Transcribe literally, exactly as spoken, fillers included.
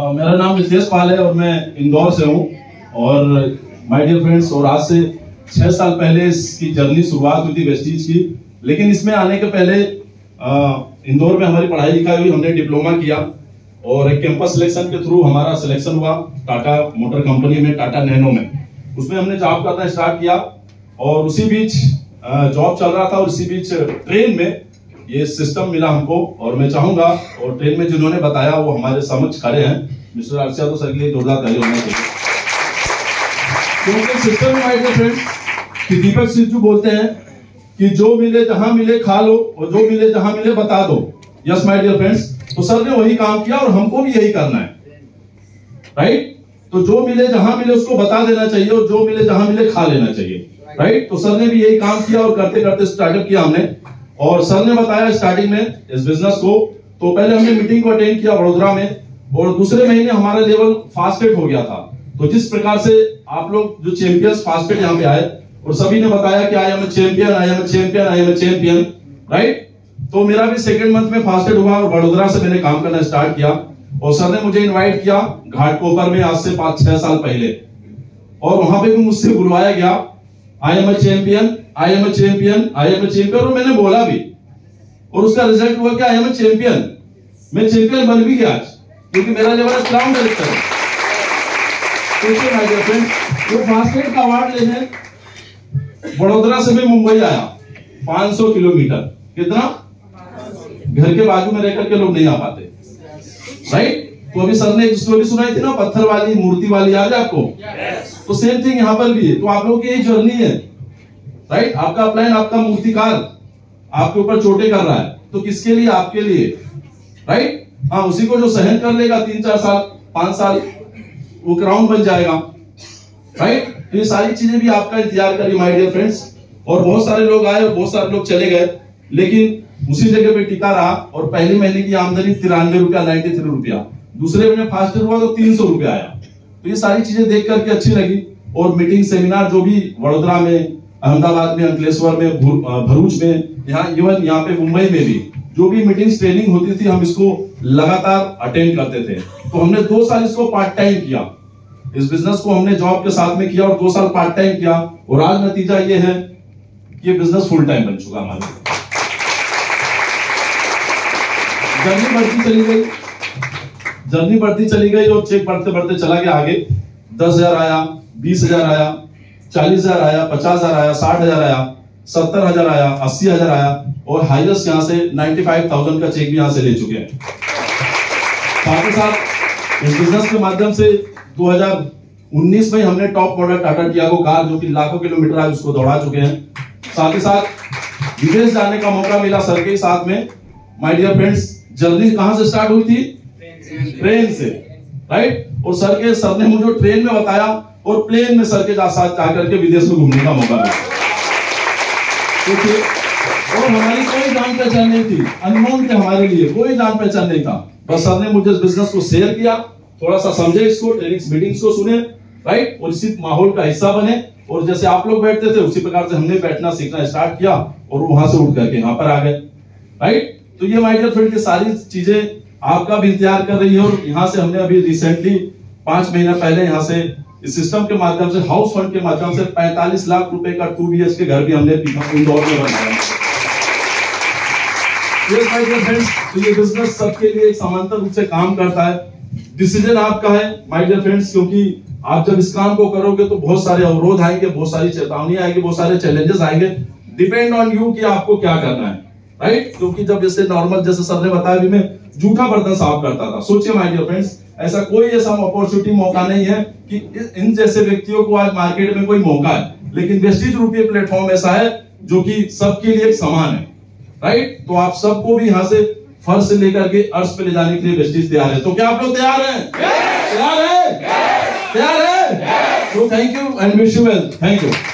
Uh, मेरा नाम रितेश पाल है और मैं इंदौर से हूँ। और माय डियर फ्रेंड्स, और आज से छह साल पहले इसकी जर्नी शुरुआत हुई थी वेस्टीज की। लेकिन इसमें आने के पहले इंदौर में हमारी पढ़ाई लिखाई हुई, हमने डिप्लोमा किया और एक कैंपस सिलेक्शन के थ्रू हमारा सिलेक्शन हुआ टाटा मोटर कंपनी में, टाटा नैनो में। उसमें हमने जॉब करना स्टार्ट किया और उसी बीच जॉब चल रहा था और उसी बीच ट्रेन में ये सिस्टम मिला हमको। और मैं चाहूंगा, और ट्रेन में जिन्होंने बताया वो हमारे समक्ष खड़े हैं, मिस्टर अर्षद तो सर के लिए जोरदार ताली होना चाहिए। क्योंकि सिस्टम में माय फ्रेंड कि दीपक सिद्धू बोलते हैं कि जो मिले जहां मिले खा लो और जो मिले जहां मिले बता दो। यस माय डियर फ्रेंड्स, तो सर ने वही काम किया और हमको भी यही करना है, राइट। तो जो मिले जहां मिले उसको बता देना चाहिए और जो मिले जहां मिले खा लेना चाहिए, राइट। तो सर ने भी यही काम किया और करते करते स्टार्टअप किया हमने। और सर ने बताया स्टार्टिंग में इस बिजनेस को, तो पहले हमने मीटिंग को अटेंड किया वडोदरा में और दूसरे महीने हमारा लेवल फास्टेड हो गया था। तो जिस प्रकार से आप लोग जो चैंपियंस फास्टेड यहाँ पे आए और सभी ने बताया कि I am a champion, I am a champion, I am a champion, right. तो मेरा भी सेकंड मंथ में फास्टेड हुआ और वडोदरा से मैंने काम करना स्टार्ट किया। और सर ने मुझे इनवाइट किया घाटकोपर में आज से पांच छह साल पहले, और वहां पे भी मुझसे बुलवाया गया, I am a champion, I am a champion, I am a champion, और मैंने बोला भी और उसका रिजल्ट हुआ कि आई एम ए चैंपियन। मैं चैंपियन बन भी गया आज, क्योंकि मेरा लेवल क्राउन डायरेक्टर है। तो माय डियर फ्रेंड, वो फास्टेड का अवार्ड लेने वडोदरा से मैं मुंबई आया पाँच सौ किलोमीटर। कितना? घर के बाजू में रहकर के लोग नहीं आ पाते, राइट। तो अभी सर ने एक स्टोरी सुनाई थी ना, पत्थर वाली मूर्ति वाली, याद है आपको? तो सेम थिंग यहाँ पर भी है। तो आप लोगों की यही जर्नी है, राइट। आपका अपलाइन, आपका मूर्तिकार आपके ऊपर चोटें कर रहा है, तो किसके लिए? आपके लिए, राइट। हाँ, उसी को जो सहन कर लेगा तीन चार साल पांच साल, वो क्राउन बन जाएगा, राइट। तो ये सारी चीजें भी आपका इंतजार करिए माय डियर फ्रेंड्स। और बहुत सारे लोग आए और बहुत सारे लोग चले गए, लेकिन उसी जगह पे टिका रहा। और पहले महीने की आमदनी तिरानवे रुपया नाइन्टी थ्री रुपया, दूसरे महीने फास्ट हुआ तो तीन सौ रुपया आया। तो ये सारी चीजें देख करके अच्छी लगी। और मीटिंग सेमिनार जो भी वडोदरा में, अहमदाबाद में, अंकलेश्वर में, भरूच में, यहाँ इवन यहाँ पे मुंबई में भी जो भी मीटिंग्स ट्रेनिंग होती थी, हम इसको लगातार अटेंड करते थे। तो हमने दो साल इसको पार्ट टाइम किया, इस बिजनेस को हमने जॉब के साथ में किया और दो साल पार्ट टाइम किया। और आज नतीजा ये है कि ये बिजनेस फुल टाइम बन चुका हमारा। जर्नी बढ़ती चली गई, जर्नी बढ़ती चली गई और चेक बढ़ते बढ़ते चला गया आगे। दस हजार आया, बीस हजार आया, चालीस हजार आया, पचास हजार आया, साठ हजार आया, सत्तर हजार आया, अस्सी हजार आया, और हाईएस्ट यहाँ से नाइन्टी फाइव थाउजेंड का चेक भी यहाँ से ले चुके हैं। साथ ही साथ इस बिजनेस के माध्यम से दो हजार उन्नीस में हमने top model Tata Tiago car, जो कि लाखों किलोमीटर आज उसको दौड़ा चुके हैं। साथ ही साथ विदेश जाने का मौका मिला सर के साथ में। माय डियर फ्रेंड्स, जर्नी कहां से स्टार्ट हुई थी? ट्रेन से, राइट। और सर के सर ने मुझे ट्रेन में बताया और प्लेन में सर के साथ जाकर के विदेश में घूमने का मौका मिला। और हमारी कोई जान पहचान नहीं थी, अननोन थे हमारे लिए, कोई जान पहचान नहीं था। बस सर ने मुझे इस बिजनेस को शेयर किया, थोड़ा सा समझे इसको, ट्रेनिंग्स मीटिंग्स को सुने, राइट। और इसी माहौल का हिस्सा बने। और जैसे आप लोग बैठते थे उसी प्रकार से हमने बैठना सीखना स्टार्ट किया और वहां से उठ करके यहाँ पर आ गए, राइट। तो ये माय डियर फ्रेंड की सारी चीजें आपका भी इंतजार कर रही है। और यहाँ से हमने अभी रिसेंटली पांच महीना पहले यहाँ से इस सिस्टम के माध्यम से, हाउस फंड के माध्यम से पैंतालीस लाख रुपए का टू बीएच के घर भी हमने इंदौर में बनाया। तो ये बिजनेस सबके लिए समांतर रूप से काम करता है। डिसीजन आपका है माय डियर फ्रेंड्स, क्योंकि आप जब इस काम को करोगे तो बहुत सारे अवरोध आएंगे, बहुत सारी चेतावनी आएगी, बहुत सारे चैलेंजेस आएंगे। डिपेंड ऑन यू कि आपको क्या करना है, राइट। क्योंकि जब जैसे नॉर्मल, जैसे सर ने बताया भी, मैं जूठा बर्तन साफ करता था। सोचिए माय डियर फ्रेंड्स, ऐसा कोई ऐसा अपॉर्चुनिटी मौका नहीं है कि इन जैसे व्यक्तियों को आज मार्केट में कोई मौका है। लेकिन वेस्टीज रूपी प्लेटफॉर्म ऐसा है जो कि सबके लिए समान है, राइट। तो आप सबको भी यहाँ से फर्श से लेकर के अर्श पे ले जाने के लिए वेस्टीज तैयार है। तो क्या आप लोग तैयार हैं? तैयार है? तैयार है? तो thank you and wish you well. Thank you.